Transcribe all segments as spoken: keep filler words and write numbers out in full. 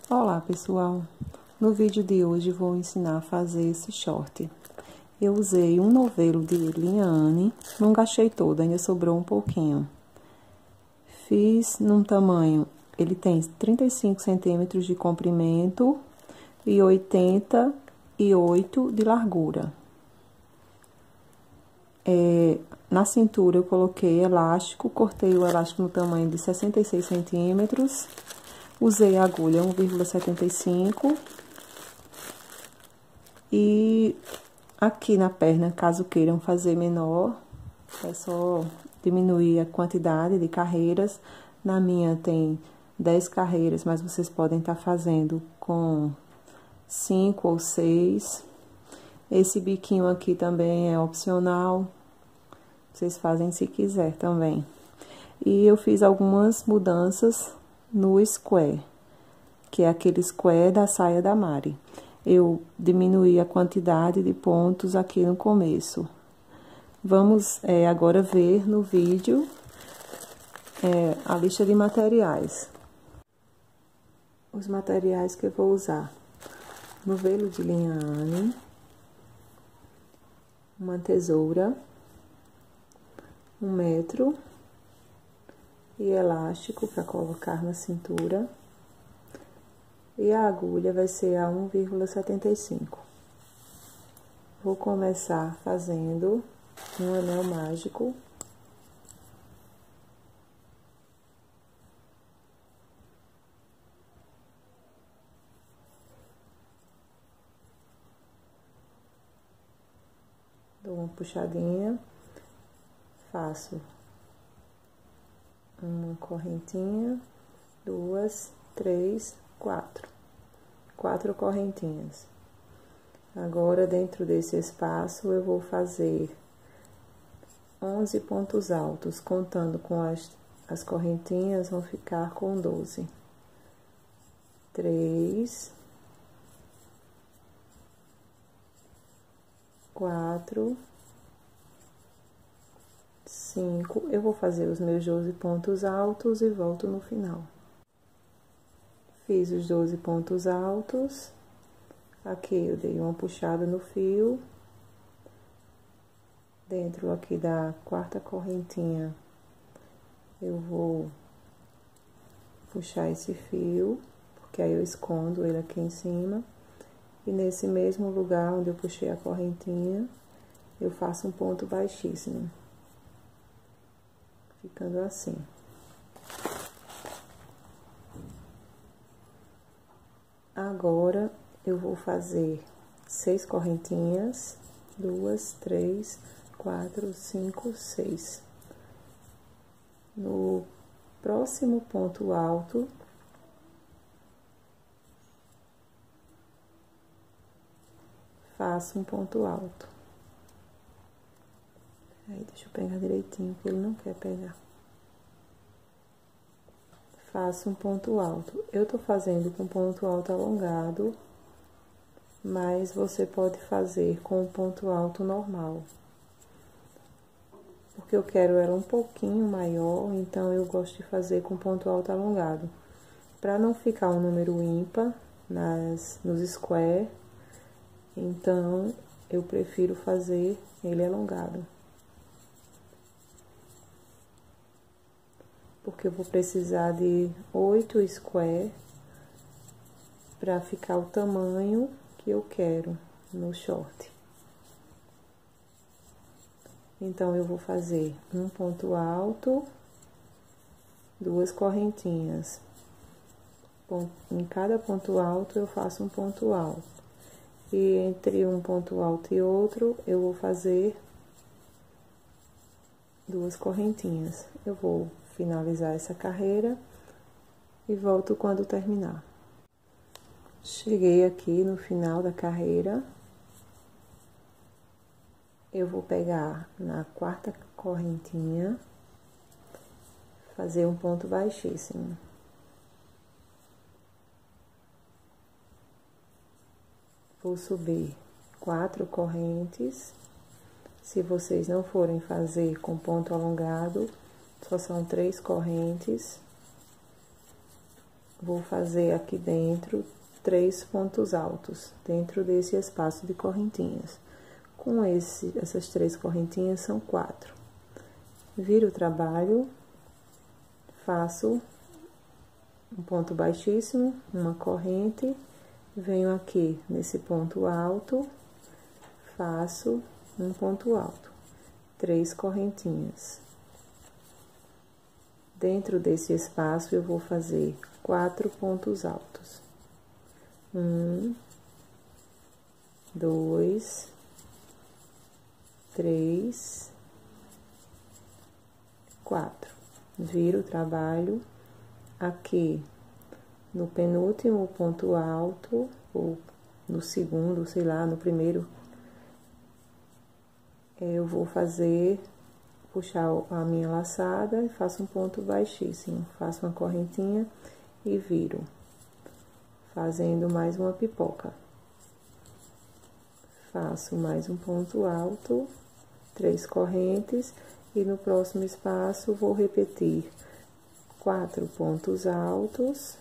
Olá pessoal, no vídeo de hoje vou ensinar a fazer esse short. Eu usei um novelo de linha Anne, não gastei todo, ainda sobrou um pouquinho. Fiz num tamanho, ele tem trinta e cinco centímetros de comprimento e oitenta e oito de largura. É, na cintura eu coloquei elástico, cortei o elástico no tamanho de sessenta e seis centímetros. Usei a agulha um vírgula setenta e cinco. E aqui na perna, caso queiram fazer menor, é só diminuir a quantidade de carreiras. Na minha tem dez carreiras, mas vocês podem estar fazendo com cinco ou seis. Esse biquinho aqui também é opcional. Vocês fazem se quiser também. E eu fiz algumas mudanças no square, que é aquele square da saia da Mari. Eu diminuí a quantidade de pontos aqui no começo. Vamos é, agora ver no vídeo é, a lista de materiais. Os materiais que eu vou usar: novelo de linha Anne, uma tesoura, um metro e elástico para colocar na cintura. E a agulha vai ser a um vírgula setenta e cinco. Vou começar fazendo um anel mágico. Dou uma puxadinha, faço uma correntinha, duas, três, quatro. Quatro correntinhas. Agora, dentro desse espaço, eu vou fazer onze pontos altos, contando com as, as correntinhas, vão ficar com doze. Três. Quatro. Cinco. Eu vou fazer os meus doze pontos altos e volto no final. Fiz os doze pontos altos. Aqui eu dei uma puxada no fio. Dentro aqui da quarta correntinha, eu vou puxar esse fio, porque aí eu escondo ele aqui em cima. E nesse mesmo lugar onde eu puxei a correntinha, eu faço um ponto baixíssimo. Ficando assim. Agora, eu vou fazer seis correntinhas, duas, três, quatro, cinco, seis. No próximo ponto alto, faço um ponto alto. Aí, deixa eu pegar direitinho, porque ele não quer pegar. Faço um ponto alto. Eu tô fazendo com ponto alto alongado, mas você pode fazer com um ponto alto normal. Porque eu quero ela um pouquinho maior, então eu gosto de fazer com ponto alto alongado. Pra não ficar um número ímpar nas, nos square, então eu prefiro fazer ele alongado. Porque eu vou precisar de oito square para ficar o tamanho que eu quero no short. Então, eu vou fazer um ponto alto, duas correntinhas. Em cada ponto alto, eu faço um ponto alto. E entre um ponto alto e outro, eu vou fazer duas correntinhas. Eu vou finalizar essa carreira e volto quando terminar. Cheguei aqui no final da carreira. Eu vou pegar na quarta correntinha, fazer um ponto baixíssimo. Vou subir quatro correntes. Se vocês não forem fazer com ponto alongado, só são três correntes. vou fazer aqui dentro três pontos altos, dentro desse espaço de correntinhas. Com esse, essas três correntinhas, são quatro. Viro o trabalho, faço um ponto baixíssimo, uma corrente, venho aqui nesse ponto alto, faço um ponto alto, três correntinhas. Dentro desse espaço, eu vou fazer quatro pontos altos. Um, dois, três, quatro. Viro o trabalho, aqui no penúltimo ponto alto, ou no segundo, sei lá, no primeiro, eu vou fazer... puxar a minha laçada e faço um ponto baixíssimo, faço uma correntinha e viro, fazendo mais uma pipoca. Faço mais um ponto alto, três correntes, e no próximo espaço vou repetir quatro pontos altos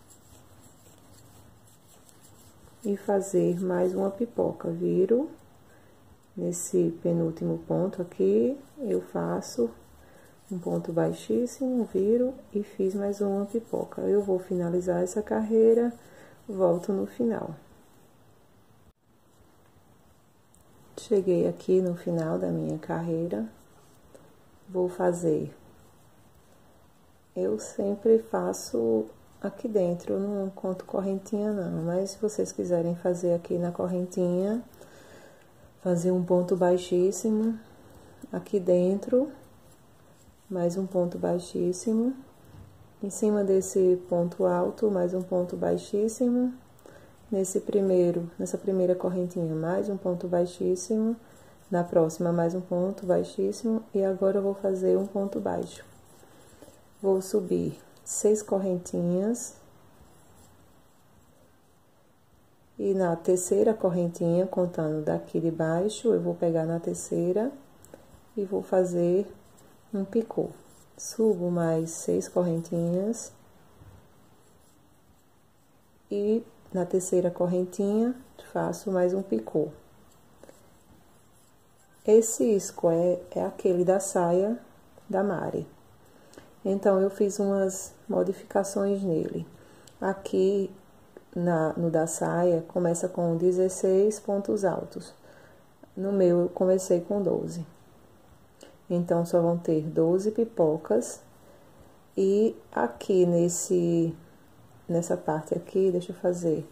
e fazer mais uma pipoca. Viro. Nesse penúltimo ponto aqui, eu faço um ponto baixíssimo, viro e fiz mais uma pipoca. Eu vou finalizar essa carreira, volto no final. Cheguei aqui no final da minha carreira, vou fazer... Eu sempre faço aqui dentro, eu não conto correntinha não, mas se vocês quiserem fazer aqui na correntinha... Fazer um ponto baixíssimo aqui dentro, mais um ponto baixíssimo, em cima desse ponto alto, mais um ponto baixíssimo, nesse primeiro, nessa primeira correntinha, mais um ponto baixíssimo, na próxima, mais um ponto baixíssimo, e agora eu vou fazer um ponto baixo. Vou subir seis correntinhas. E na terceira correntinha, contando daqui de baixo, eu vou pegar na terceira e vou fazer um picô. Subo mais seis correntinhas. E na terceira correntinha, faço mais um picô. Esse square é aquele da saia da Mari. Então, eu fiz umas modificações nele. Aqui... Na, no da saia, começa com dezesseis pontos altos. No meu, eu comecei com doze. Então, só vão ter doze pipocas. E aqui, nesse, nessa parte aqui, deixa eu fazer...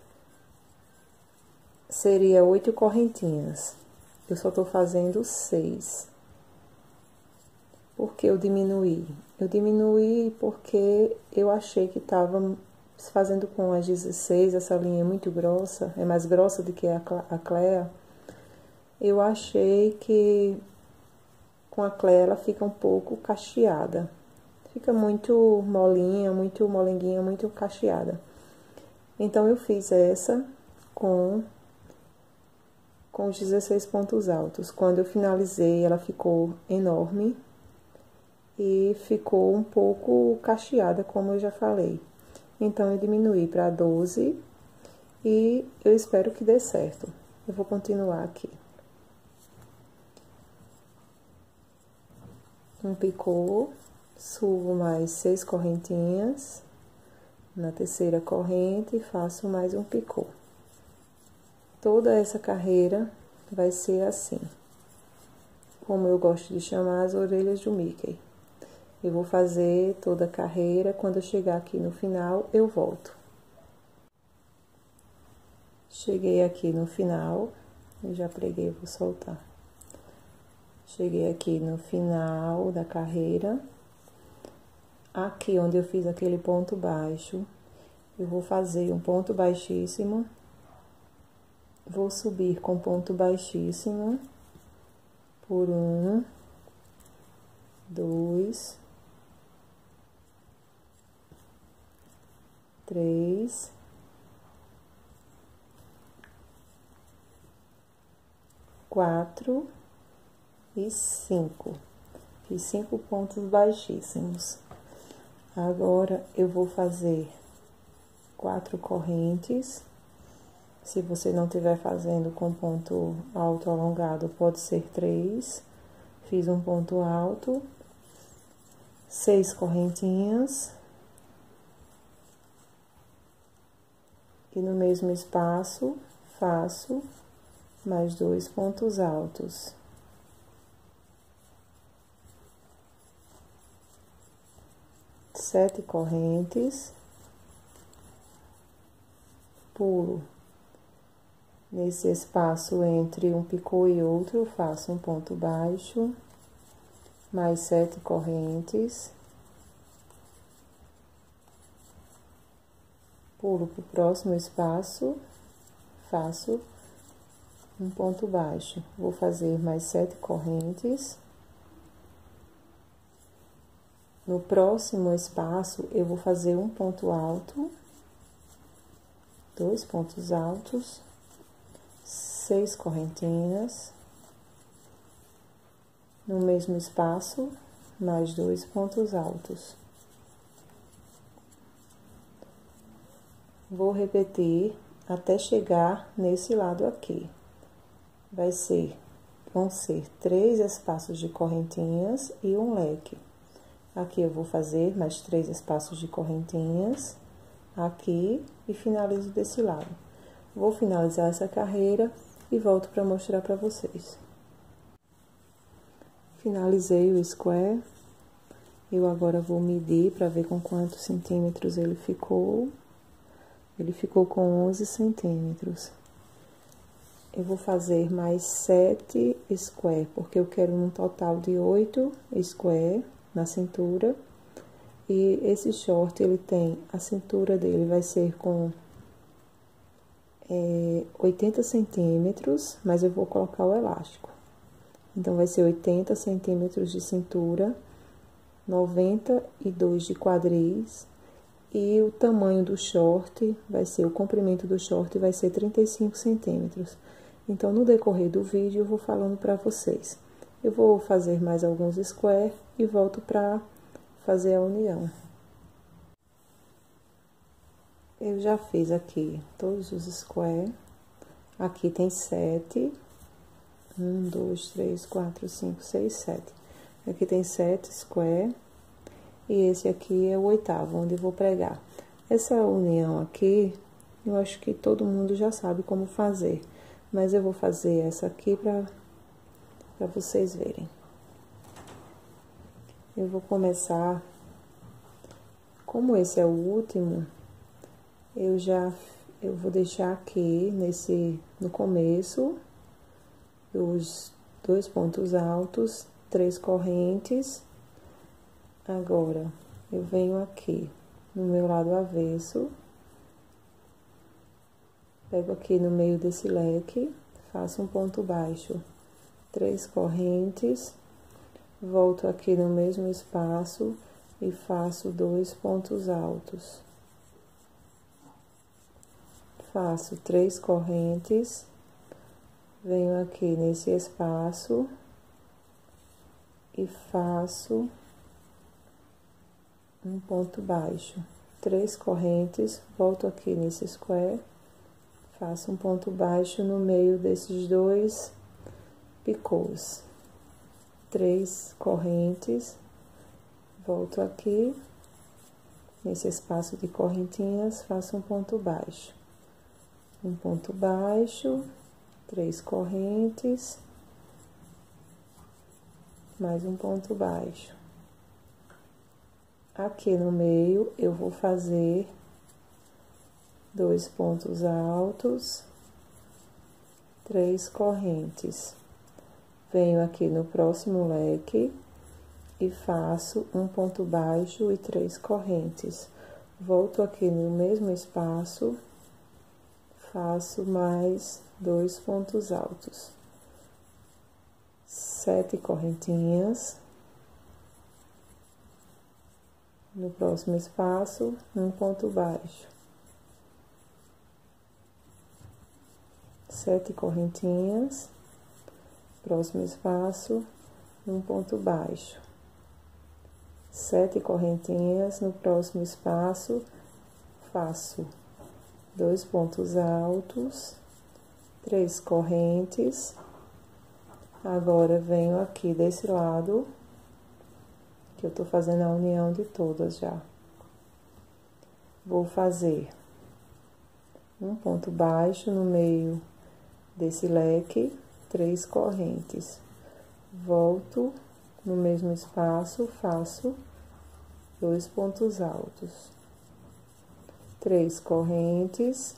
Seria oito correntinhas. Eu só tô fazendo seis. Por que eu diminuí? Eu diminuí porque eu achei que tava... Fazendo com as dezesseis, essa linha é muito grossa, é mais grossa do que a, a Clea. Eu achei que com a Clea ela fica um pouco cacheada. Fica muito molinha, muito molenguinha, muito cacheada. Então, eu fiz essa com, com os dezesseis pontos altos. Quando eu finalizei, ela ficou enorme e ficou um pouco cacheada, como eu já falei. Então, eu diminuí para doze e eu espero que dê certo. Eu vou continuar aqui. Um picô, subo mais seis correntinhas. Na terceira corrente, faço mais um picô. Toda essa carreira vai ser assim. Como eu gosto de chamar as orelhas do Mickey. Eu vou fazer toda a carreira, quando eu chegar aqui no final, eu volto. Cheguei aqui no final, eu já preguei, vou soltar. Cheguei aqui no final da carreira. Aqui onde eu fiz aquele ponto baixo, eu vou fazer um ponto baixíssimo. Vou subir com ponto baixíssimo por um, dois... Três, quatro e cinco. Fiz cinco pontos baixíssimos. Agora, eu vou fazer quatro correntes. Se você não estiver fazendo com ponto alto alongado, pode ser três. Fiz um ponto alto, seis correntinhas. E no mesmo espaço, faço mais dois pontos altos. Sete correntes. Pulo. Nesse espaço entre um picô e outro, faço um ponto baixo, mais sete correntes. Pulo para o próximo espaço, faço um ponto baixo. Vou fazer mais sete correntes. No próximo espaço, eu vou fazer um ponto alto, dois pontos altos, seis correntinhas. No mesmo espaço, mais dois pontos altos. Vou repetir até chegar nesse lado aqui. Vai ser, vão ser três espaços de correntinhas e um leque. Aqui eu vou fazer mais três espaços de correntinhas, aqui, e finalizo desse lado. Vou finalizar essa carreira e volto para mostrar para vocês. Finalizei o square. Eu agora vou medir para ver com quantos centímetros ele ficou. Ele ficou com onze centímetros. Eu vou fazer mais sete square, porque eu quero um total de oito square na cintura. E esse short, ele tem, a cintura dele vai ser com é, oitenta centímetros, mas eu vou colocar o elástico. Então, vai ser oitenta centímetros de cintura, noventa e dois de quadris. E o tamanho do short vai ser, o comprimento do short vai ser trinta e cinco centímetros. Então, no decorrer do vídeo, eu vou falando para vocês. Eu vou fazer mais alguns square e volto para fazer a união. Eu já fiz aqui todos os square. Aqui tem sete. Um, dois, três, quatro, cinco, seis, sete. Aqui tem sete square. E esse aqui é o oitavo, onde eu vou pregar. Essa união aqui, eu acho que todo mundo já sabe como fazer. Mas eu vou fazer essa aqui para para vocês verem. Eu vou começar, como esse é o último, eu já, eu vou deixar aqui, nesse, no começo, os dois pontos altos, três correntes. Agora, eu venho aqui, no meu lado avesso, pego aqui no meio desse leque, faço um ponto baixo, três correntes, volto aqui no mesmo espaço e faço dois pontos altos. Faço três correntes, venho aqui nesse espaço e faço um ponto baixo, três correntes, volto aqui nesse square, faço um ponto baixo no meio desses dois picôs, três correntes, volto aqui nesse espaço de correntinhas, faço um ponto baixo, um ponto baixo, três correntes, mais um ponto baixo. Aqui no meio, eu vou fazer dois pontos altos, três correntes. Venho aqui no próximo leque e faço um ponto baixo e três correntes. Volto aqui no mesmo espaço, faço mais dois pontos altos. Sete correntinhas. No próximo espaço, um ponto baixo. Sete correntinhas. Próximo espaço, um ponto baixo. Sete correntinhas. No próximo espaço, faço dois pontos altos, três correntes. Agora, venho aqui desse lado, que eu tô fazendo a união de todas já. Vou fazer um ponto baixo no meio desse leque, três correntes. Volto no mesmo espaço, faço dois pontos altos, três correntes.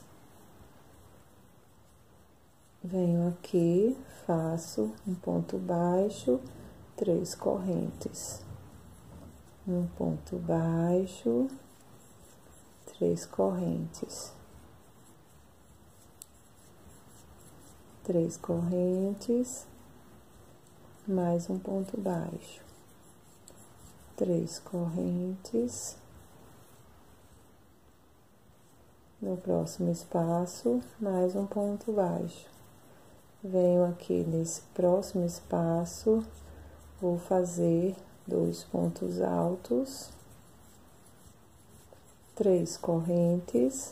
Venho aqui, faço um ponto baixo, três correntes, um ponto baixo, três correntes, três correntes, mais um ponto baixo, três correntes. No próximo espaço, mais um ponto baixo. Venho aqui nesse próximo espaço, vou fazer dois pontos altos, três correntes.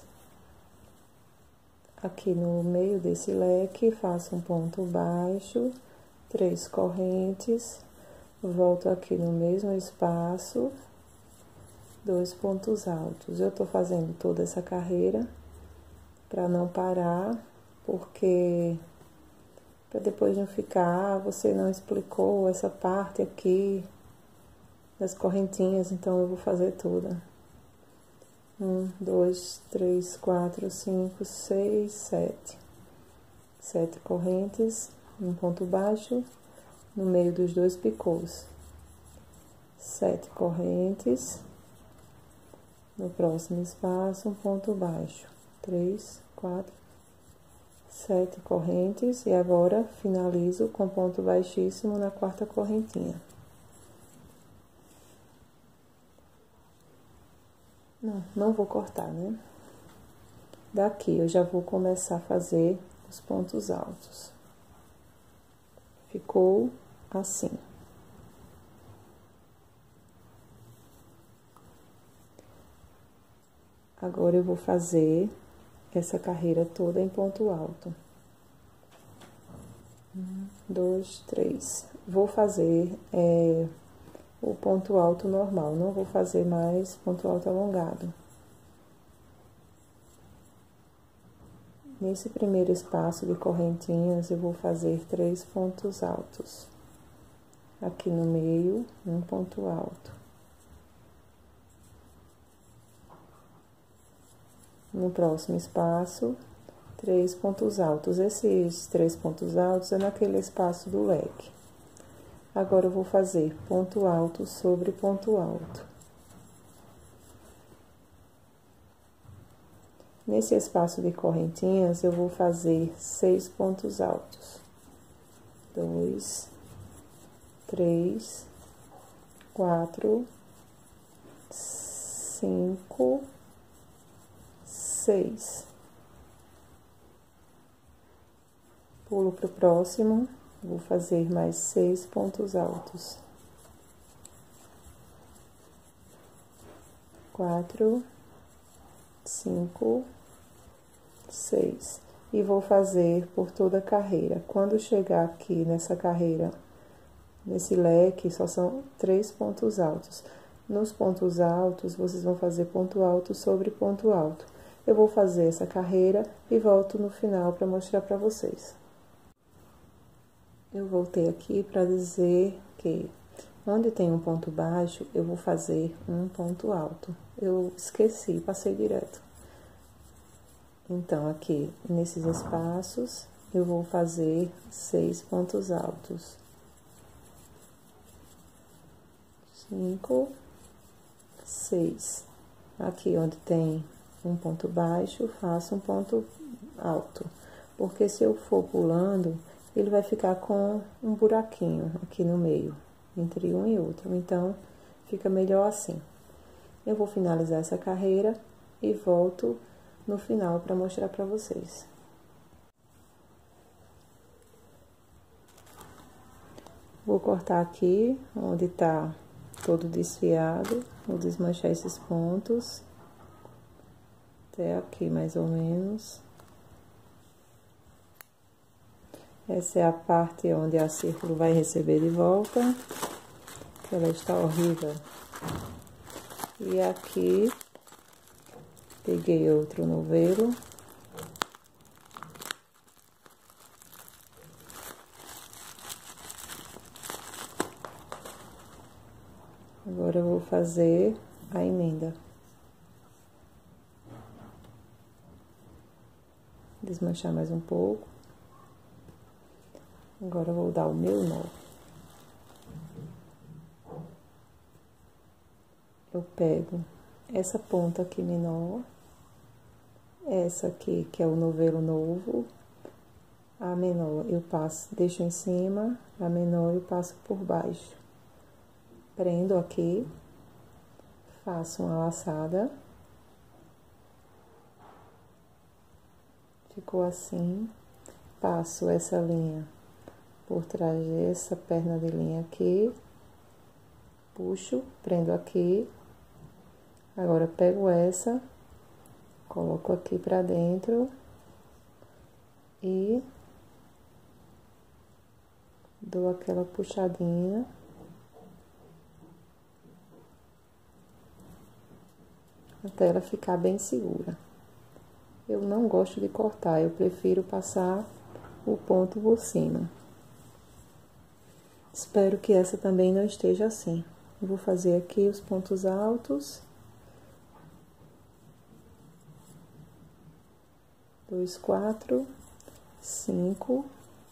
Aqui no meio desse leque, faço um ponto baixo, três correntes, volto aqui no mesmo espaço, dois pontos altos. Eu tô fazendo toda essa carreira para não parar, porque para depois não ficar, ah, você não explicou essa parte aqui das correntinhas, então eu vou fazer toda. Um, dois, três, quatro, cinco, seis, sete. Sete correntes, um ponto baixo no meio dos dois picôs. Sete correntes. No próximo espaço, um ponto baixo. Três, quatro, sete correntes. E agora, finalizo com ponto baixíssimo na quarta correntinha. Não, não vou cortar, né? Daqui, eu já vou começar a fazer os pontos altos. Ficou assim. Agora, eu vou fazer essa carreira toda em ponto alto. Um, dois, três. Vou fazer é, o ponto alto normal, não vou fazer mais ponto alto alongado. Nesse primeiro espaço de correntinhas, eu vou fazer três pontos altos. Aqui no meio, um ponto alto. No próximo espaço, três pontos altos. Esses três pontos altos é naquele espaço do leque. Agora, eu vou fazer ponto alto sobre ponto alto. Nesse espaço de correntinhas, eu vou fazer seis pontos altos. Dois, três, quatro, cinco, seis. Pulo pro próximo, vou fazer mais seis pontos altos. Quatro, cinco, seis. E vou fazer por toda a carreira. Quando chegar aqui nessa carreira, nesse leque, só são três pontos altos. Nos pontos altos, vocês vão fazer ponto alto sobre ponto alto. Eu vou fazer essa carreira e volto no final para mostrar para vocês. Eu voltei aqui para dizer que onde tem um ponto baixo, eu vou fazer um ponto alto. Eu esqueci, passei direto. Então, aqui, nesses espaços, eu vou fazer seis pontos altos. Cinco, seis. Aqui, onde tem um ponto baixo, faço um ponto alto. Porque se eu for pulando, ele vai ficar com um buraquinho aqui no meio, entre um e outro. Então, fica melhor assim. Eu vou finalizar essa carreira e volto no final para mostrar para vocês. Vou cortar aqui, onde tá todo desfiado, vou desmanchar esses pontos. até aqui, mais ou menos. Essa é a parte onde a círculo vai receber de volta, que ela está horrível. E aqui, peguei outro novelo. Agora eu vou fazer a emenda. Desmanchar mais um pouco. Agora eu vou dar o meu nó. Eu pego essa ponta aqui menor, essa aqui que é o novelo novo, a menor eu passo, deixo em cima, a menor eu passo por baixo. Prendo aqui, faço uma laçada. Ficou assim. Passo essa linha por trás dessa perna de linha aqui. Puxo, prendo aqui. Agora, pego essa, coloco aqui pra dentro e dou aquela puxadinha. Até ela ficar bem segura. Eu não gosto de cortar, eu prefiro passar o ponto por cima. Espero que essa também não esteja assim. Vou fazer aqui os pontos altos. Dois, quatro, cinco,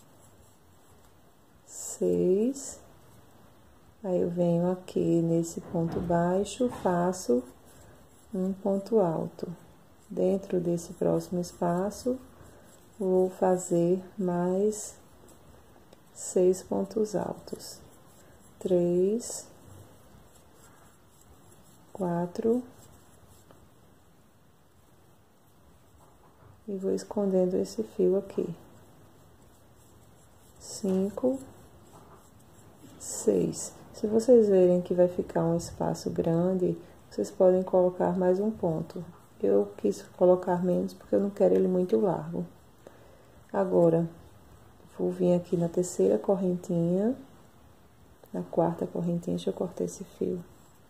seis. Aí, eu venho aqui nesse ponto baixo, faço um ponto alto. Dentro desse próximo espaço, vou fazer mais seis pontos altos. Três, quatro. E vou escondendo esse fio aqui. Cinco, seis. Se vocês verem que vai ficar um espaço grande, vocês podem colocar mais um ponto. Eu quis colocar menos porque eu não quero ele muito largo. Agora, vou vir aqui na terceira correntinha, na quarta correntinha, deixa eu cortar esse fio.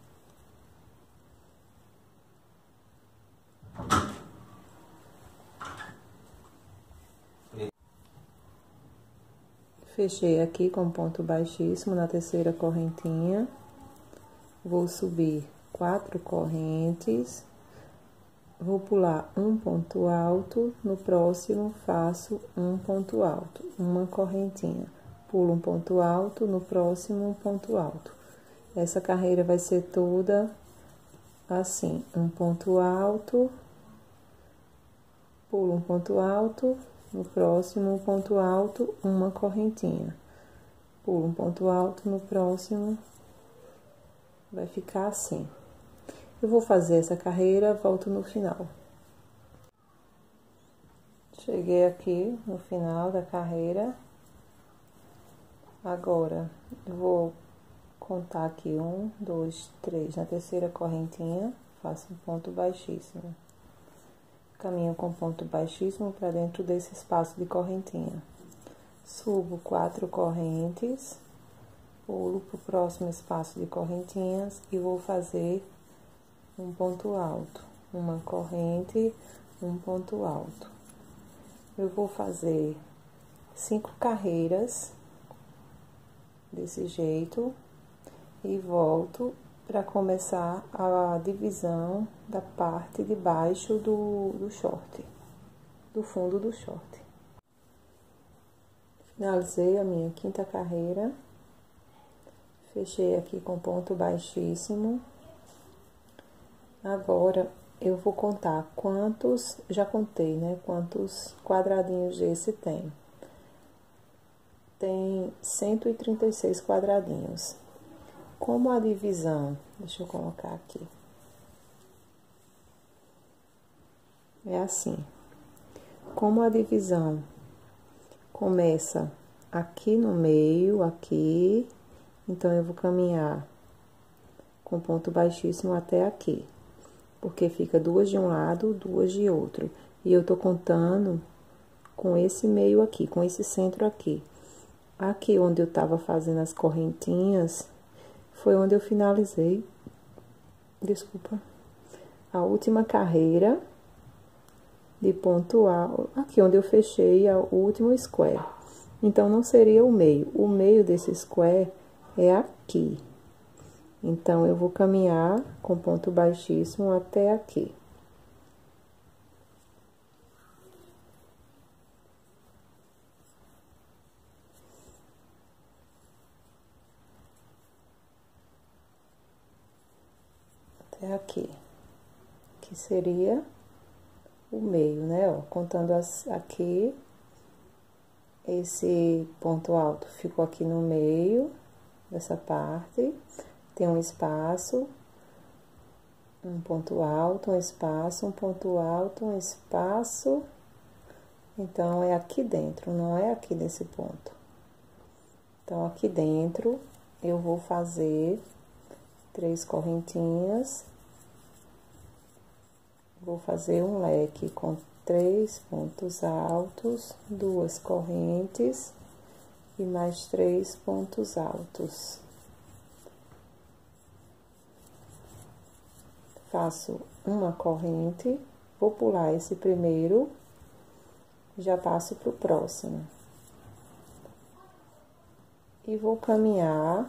Fechei aqui com ponto baixíssimo na terceira correntinha. Vou subir quatro correntes. Vou pular um ponto alto. No próximo, faço um ponto alto. Uma correntinha. Pulo um ponto alto. No próximo, um ponto alto. Essa carreira vai ser toda assim. Um ponto alto. Pulo um ponto alto. No próximo, um ponto alto, uma correntinha. Pulo um ponto alto, no próximo, vai ficar assim. Eu vou fazer essa carreira, volto no final. Cheguei aqui no final da carreira. Agora, eu vou contar aqui um, dois, três. Na terceira correntinha, faço um ponto baixíssimo. Caminho com ponto baixíssimo para dentro desse espaço de correntinha. Subo quatro correntes, pulo para o próximo espaço de correntinhas e vou fazer um ponto alto. Uma corrente, um ponto alto. Eu vou fazer cinco carreiras desse jeito e volto para começar a divisão da parte de baixo do, do short, do fundo do short. Finalizei a minha quinta carreira, fechei aqui com ponto baixíssimo. Agora, eu vou contar quantos, já contei, né, quantos quadradinhos desse tem. Tem cento e trinta e seis quadradinhos. Como a divisão, deixa eu colocar aqui, é assim, como a divisão começa aqui no meio, aqui, então eu vou caminhar com ponto baixíssimo até aqui. porque fica duas de um lado, duas de outro. E eu tô contando com esse meio aqui, com esse centro aqui. Aqui onde eu tava fazendo as correntinhas, foi onde eu finalizei, desculpa, a última carreira de ponto alto, aqui onde eu fechei o último square. Então, não seria o meio, o meio desse square é aqui. Então, eu vou caminhar com ponto baixíssimo até aqui. Até aqui. Que seria o meio, né? Ó, contando as, aqui, esse ponto alto ficou aqui no meio dessa parte. Tem um espaço, um ponto alto, um espaço, um ponto alto, um espaço. Então, é aqui dentro, não é aqui nesse ponto. Então, aqui dentro, eu vou fazer três correntinhas. Vou fazer um leque com três pontos altos, duas correntes e mais três pontos altos. Faço uma corrente, vou pular esse primeiro, já passo pro próximo. E vou caminhar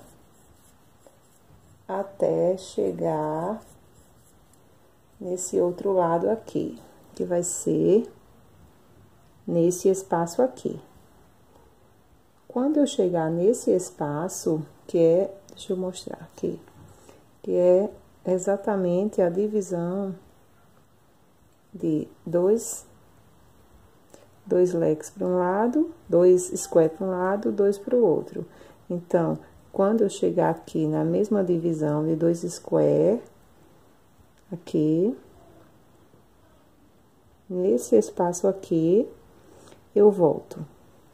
até chegar nesse outro lado aqui, que vai ser nesse espaço aqui. Quando eu chegar nesse espaço, que é, deixa eu mostrar aqui, que é exatamente a divisão de dois, dois leques para um lado, dois square para um lado, dois para o outro. Então, quando eu chegar aqui na mesma divisão de dois square, aqui, nesse espaço aqui, eu volto.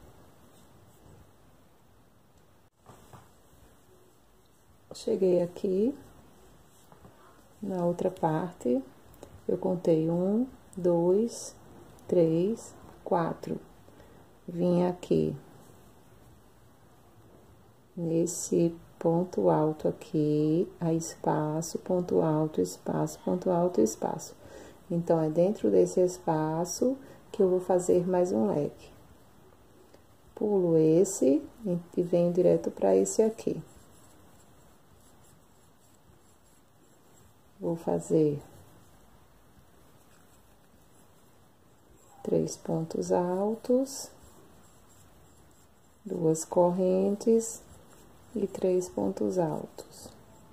Cheguei aqui, na outra parte, eu contei um, dois, três, quatro. Vim aqui, nesse ponto alto aqui, aí espaço, ponto alto, espaço, ponto alto, espaço. Então, é dentro desse espaço que eu vou fazer mais um leque. Pulo esse e venho direto para esse aqui. Vou fazer três pontos altos, duas correntes e três pontos altos.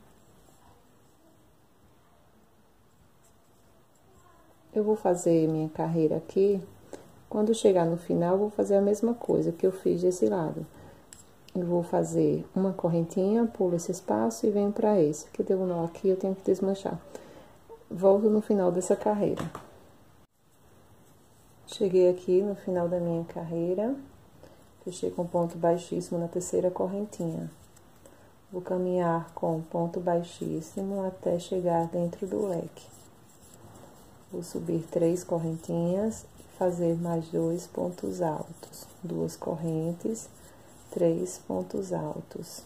Eu vou fazer minha carreira aqui, quando chegar no final, vou fazer a mesma coisa que eu fiz desse lado. Eu vou fazer uma correntinha, pulo esse espaço e venho pra esse, que deu um nó aqui, eu tenho que desmanchar. Volto no final dessa carreira. Cheguei aqui no final da minha carreira, fechei com ponto baixíssimo na terceira correntinha. Vou caminhar com ponto baixíssimo até chegar dentro do leque. Vou subir três correntinhas e fazer mais dois pontos altos. Duas correntes, três pontos altos.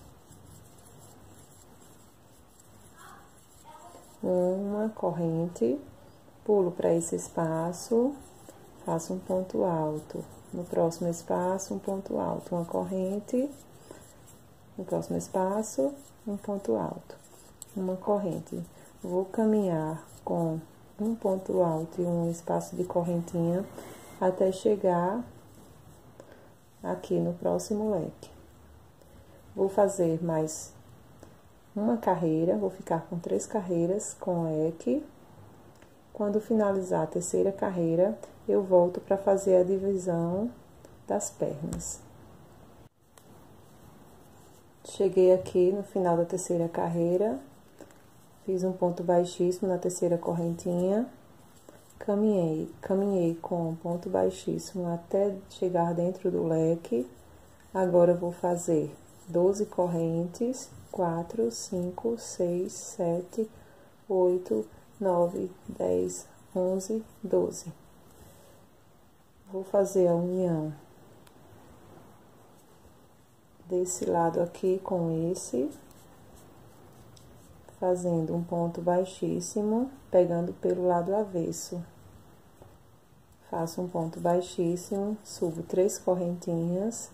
Uma corrente, pulo para esse espaço, faço um ponto alto. No próximo espaço, um ponto alto. Uma corrente, no próximo espaço, um ponto alto. Uma corrente. Vou caminhar com um ponto alto e um espaço de correntinha até chegar aqui no próximo leque. Vou fazer mais uma carreira, vou ficar com três carreiras com leque. Quando finalizar a terceira carreira, eu volto para fazer a divisão das pernas. Cheguei aqui no final da terceira carreira, fiz um ponto baixíssimo na terceira correntinha, caminhei, caminhei com um ponto baixíssimo até chegar dentro do leque. Agora, eu vou fazer doze correntes, quatro, cinco, seis, sete, oito, nove, dez, onze, doze. Vou fazer a união desse lado aqui com esse, fazendo um ponto baixíssimo, pegando pelo lado avesso. Faço um ponto baixíssimo, subo três correntinhas.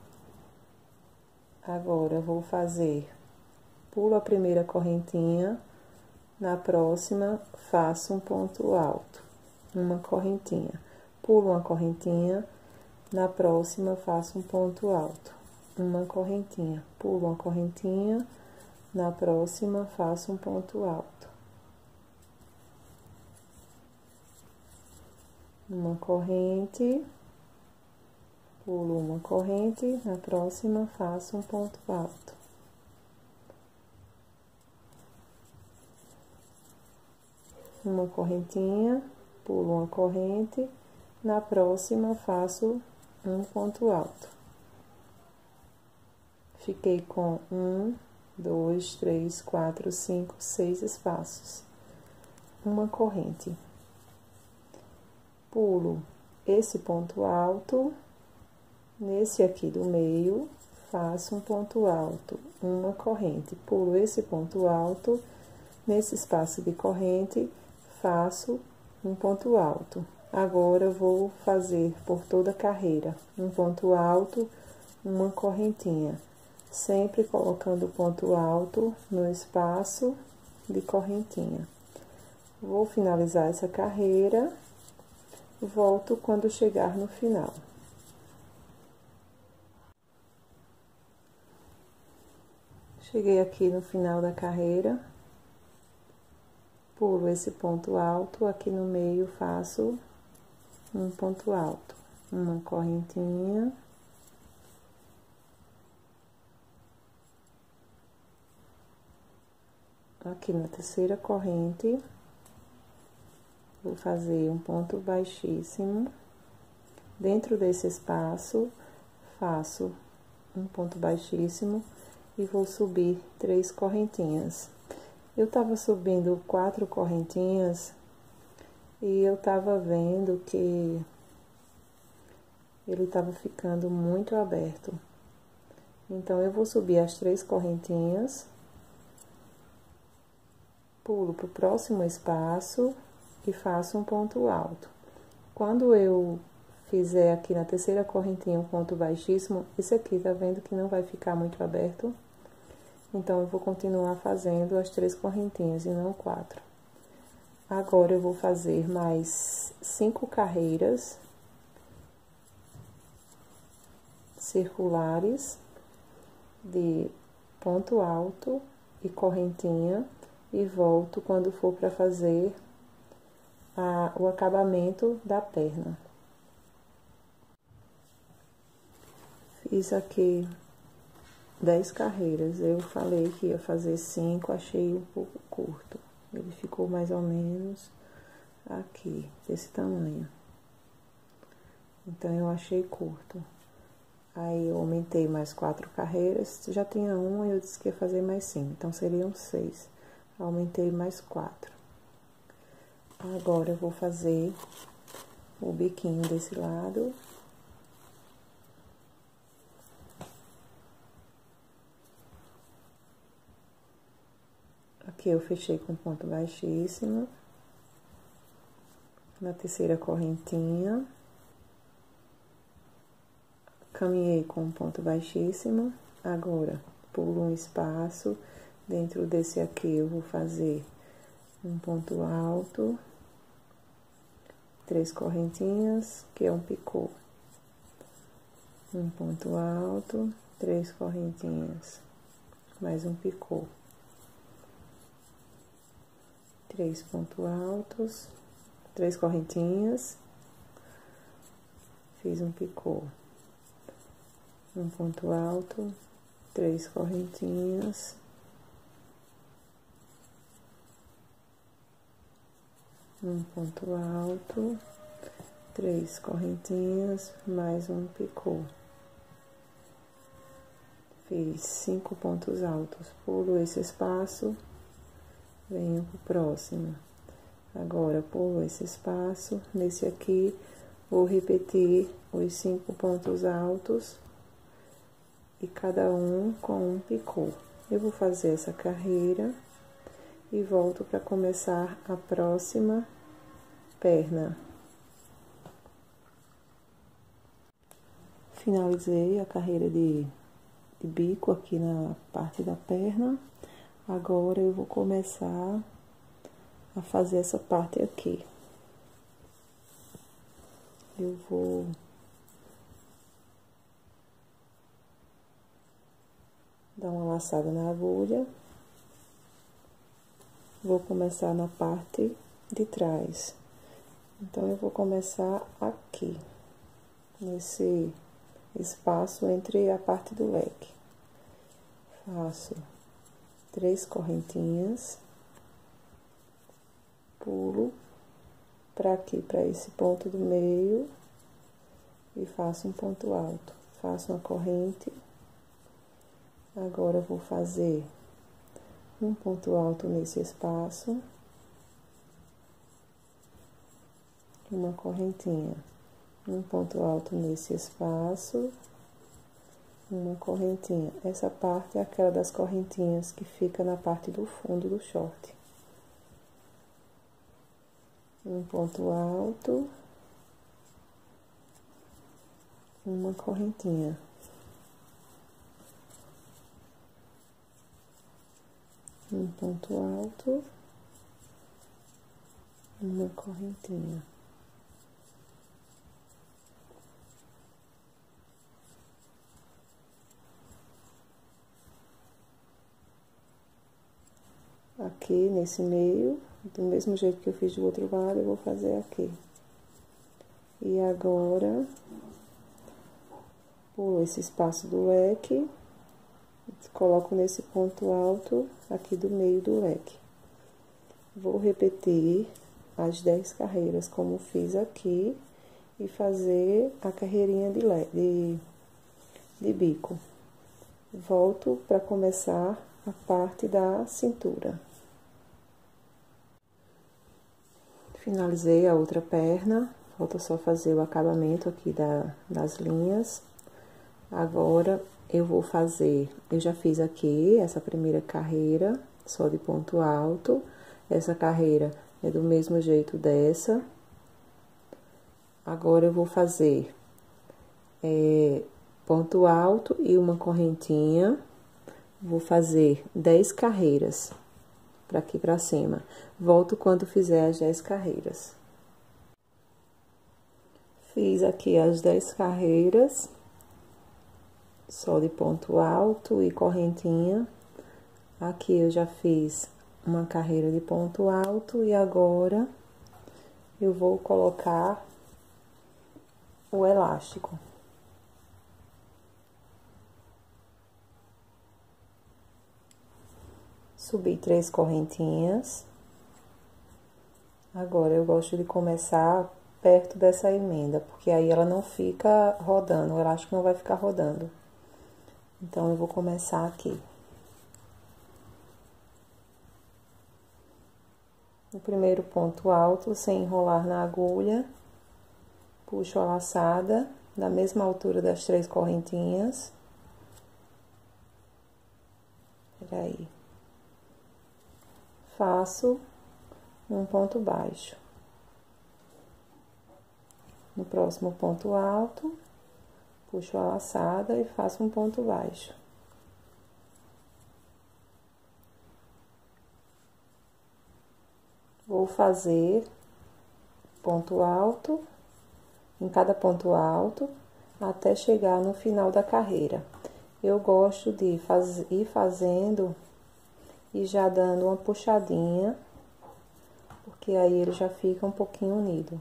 Agora, vou fazer, pulo a primeira correntinha, na próxima, faço um ponto alto, uma correntinha. Pulo uma correntinha, na próxima, faço um ponto alto, uma correntinha. Pulo uma correntinha, na próxima, faço um ponto alto. Uma corrente, pulo uma corrente, na próxima, faço um ponto alto. Uma correntinha, pulo uma corrente, na próxima, faço um ponto alto. Fiquei com um, dois, três, quatro, cinco, seis espaços. Uma corrente. Pulo esse ponto alto, nesse aqui do meio, faço um ponto alto, uma corrente. Pulo esse ponto alto, nesse espaço de corrente, faço um ponto alto. Agora, vou fazer por toda a carreira, um ponto alto, uma correntinha, sempre colocando o ponto alto no espaço de correntinha. Vou finalizar essa carreira, volto quando chegar no final. Cheguei aqui no final da carreira, pulo esse ponto alto, aqui no meio faço um ponto alto, uma correntinha, aqui na terceira corrente, vou fazer um ponto baixíssimo, dentro desse espaço, faço um ponto baixíssimo e vou subir três correntinhas. Eu tava subindo quatro correntinhas e eu tava vendo que ele tava ficando muito aberto. Então, eu vou subir as três correntinhas, pulo pro próximo espaço e faço um ponto alto. Quando eu fizer aqui na terceira correntinha um ponto baixíssimo, esse aqui tá vendo que não vai ficar muito aberto? Então, eu vou continuar fazendo as três correntinhas e não quatro. Agora, eu vou fazer mais cinco carreiras circulares de ponto alto e correntinha e volto quando for para fazer a, o acabamento da perna. Fiz aqui dez carreiras, eu falei que ia fazer cinco, achei um pouco curto. Ele ficou mais ou menos aqui, desse tamanho. Então, eu achei curto. Aí, eu aumentei mais quatro carreiras, já tinha uma e eu disse que ia fazer mais cinco, então seriam seis. Aumentei mais quatro. Agora, eu vou fazer o biquinho desse lado. Aqui eu fechei com ponto baixíssimo. Na terceira correntinha. Caminhei com um ponto baixíssimo. Agora, pulo um espaço. Dentro desse aqui, eu vou fazer um ponto alto. Três correntinhas, que é um picô. Um ponto alto, três correntinhas. Mais um picô. Três pontos altos, três correntinhas, fiz um picô, um ponto alto, três correntinhas, um ponto alto, três correntinhas, mais um picô. Fiz cinco pontos altos, pulo esse espaço. Venho pro próximo. Agora, por esse espaço, nesse aqui, vou repetir os cinco pontos altos e cada um com um picô. Eu vou fazer essa carreira e volto para começar a próxima perna. Finalizei a carreira de, de bico aqui na parte da perna. Agora eu vou começar a fazer essa parte aqui. Eu vou dar uma laçada na agulha. Vou começar na parte de trás. Então, eu vou começar aqui, nesse espaço entre a parte do leque. Faço três correntinhas, pulo para aqui, para esse ponto do meio, e faço um ponto alto. Faço uma corrente. Agora, eu vou fazer um ponto alto nesse espaço, uma correntinha, um ponto alto nesse espaço, uma correntinha. Essa parte é aquela das correntinhas que fica na parte do fundo do short. Um ponto alto, uma correntinha. Um ponto alto, uma correntinha. Aqui nesse meio, do mesmo jeito que eu fiz do outro lado, eu vou fazer aqui. E agora, pulo esse espaço do leque, coloco nesse ponto alto aqui do meio do leque. Vou repetir as dez carreiras como fiz aqui e fazer a carreirinha de, de, de bico. Volto para começar a parte da cintura. Finalizei a outra perna, falta só fazer o acabamento aqui da, das linhas. Agora, eu vou fazer, eu já fiz aqui essa primeira carreira, só de ponto alto. Essa carreira é do mesmo jeito dessa. Agora, eu vou fazer é, ponto alto e uma correntinha. Vou fazer dez carreiras para aqui para cima. Volto quando fizer as dez carreiras. Fiz aqui as dez carreiras, só de ponto alto e correntinha. Aqui eu já fiz uma carreira de ponto alto e agora eu vou colocar o elástico. Subi três correntinhas. Agora, eu gosto de começar perto dessa emenda, porque aí ela não fica rodando, o elástico não vai ficar rodando. Então, eu vou começar aqui. No primeiro ponto alto, sem enrolar na agulha, puxo a laçada da mesma altura das três correntinhas. Peraí. Faço um ponto baixo. No próximo ponto alto, puxo a laçada e faço um ponto baixo. Vou fazer ponto alto em cada ponto alto até chegar no final da carreira. Eu gosto de faz, ir fazendo e já dando uma puxadinha, porque aí ele já fica um pouquinho unido.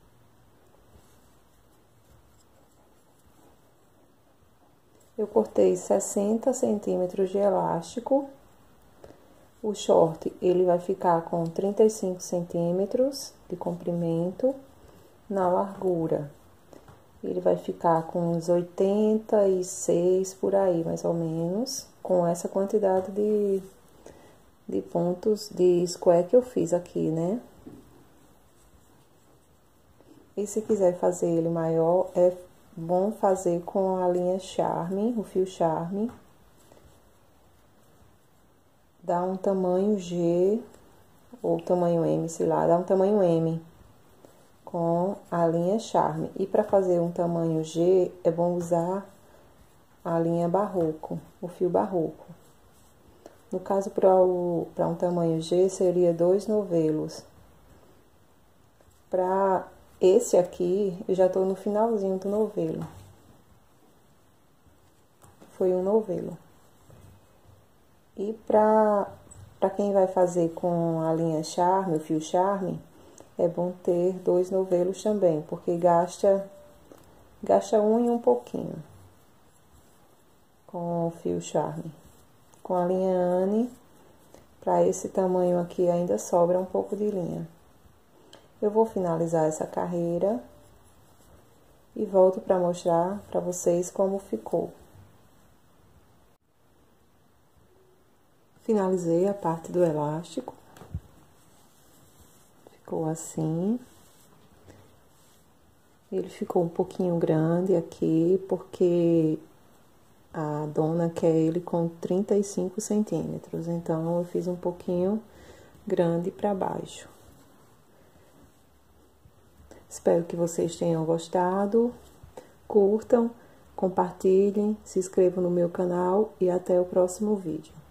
Eu cortei sessenta centímetros de elástico. O short, ele vai ficar com trinta e cinco centímetros de comprimento. Na largura, ele vai ficar com uns oitenta e seis por aí, mais ou menos, com essa quantidade de... de pontos de square que eu fiz aqui, né? E se quiser fazer ele maior, é bom fazer com a linha Charme, o fio Charme. Dá um tamanho G, ou tamanho M, sei lá, dá um tamanho M com a linha Charme. E para fazer um tamanho G, é bom usar a linha Barroco, o fio Barroco. No caso, para um tamanho G, seria dois novelos. Para esse aqui, eu já tô no finalzinho do novelo. Foi um novelo. E para para quem vai fazer com a linha Charme, o fio Charme, é bom ter dois novelos também, porque gasta, gasta um e um pouquinho com o fio Charme. Com a linha Anne, para esse tamanho aqui ainda sobra um pouco de linha. Eu vou finalizar essa carreira e volto para mostrar para vocês como ficou. Finalizei a parte do elástico. Ficou assim. Ele ficou um pouquinho grande aqui, porque a dona quer ele com trinta e cinco centímetros. Então, eu fiz um pouquinho grande para baixo. Espero que vocês tenham gostado. Curtam, compartilhem, se inscrevam no meu canal e até o próximo vídeo.